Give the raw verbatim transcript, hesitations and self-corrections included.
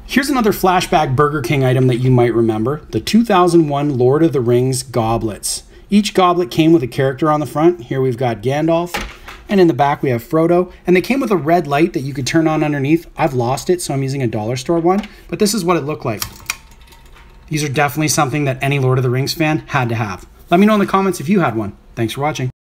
Here's another flashback Burger King item that you might remember, the two thousand one Lord of the Rings Goblets. Each goblet came with a character on the front. Here we've got Gandalf, and in the back we have Frodo, and they came with a red light that you could turn on underneath. I've lost it, so I'm using a dollar store one, but this is what it looked like. These are definitely something that any Lord of the Rings fan had to have. Let me know in the comments if you had one. Thanks for watching.